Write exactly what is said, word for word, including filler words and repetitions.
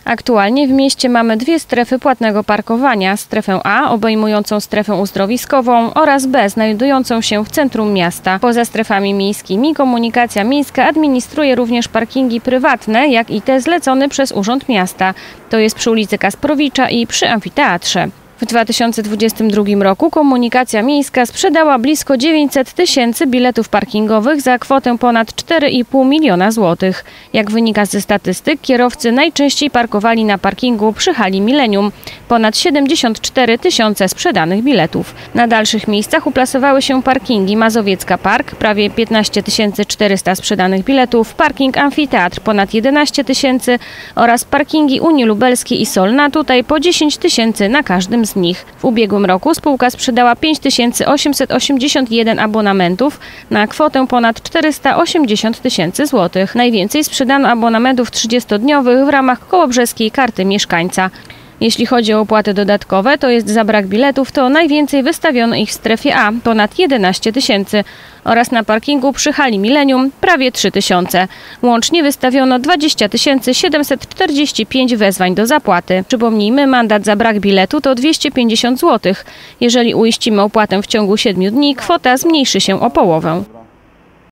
Aktualnie w mieście mamy dwie strefy płatnego parkowania. Strefę A obejmującą strefę uzdrowiskową oraz B znajdującą się w centrum miasta. Poza strefami miejskimi Komunikacja Miejska administruje również parkingi prywatne, jak i te zlecone przez Urząd Miasta. To jest przy ulicy Kasprowicza i przy amfiteatrze. W dwa tysiące dwudziestym drugim roku Komunikacja Miejska sprzedała blisko dziewięćset tysięcy biletów parkingowych za kwotę ponad cztery i pół miliona złotych. Jak wynika ze statystyk, kierowcy najczęściej parkowali na parkingu przy hali Millennium. Ponad siedemdziesiąt cztery tysiące sprzedanych biletów. Na dalszych miejscach uplasowały się parkingi Mazowiecka Park, prawie piętnaście tysięcy czterysta sprzedanych biletów, parking Amfiteatr ponad jedenaście tysięcy oraz parkingi Unii Lubelskiej i Solna, tutaj po dziesięć tysięcy na każdym z nich. W ubiegłym roku spółka sprzedała pięć tysięcy osiemset osiemdziesiąt jeden abonamentów na kwotę ponad czterysta osiemdziesiąt tysięcy złotych. Najwięcej sprzedano abonamentów trzydziestodniowych w ramach Kołobrzeskiej Karty Mieszkańca. Jeśli chodzi o opłaty dodatkowe, to jest za brak biletów, to najwięcej wystawiono ich w strefie A, ponad jedenaście tysięcy, oraz na parkingu przy hali Millennium prawie trzy tysiące. Łącznie wystawiono dwadzieścia tysięcy siedemset czterdzieści pięć wezwań do zapłaty. Przypomnijmy, mandat za brak biletu to dwieście pięćdziesiąt złotych. Jeżeli uiścimy opłatę w ciągu siedmiu dni, kwota zmniejszy się o połowę.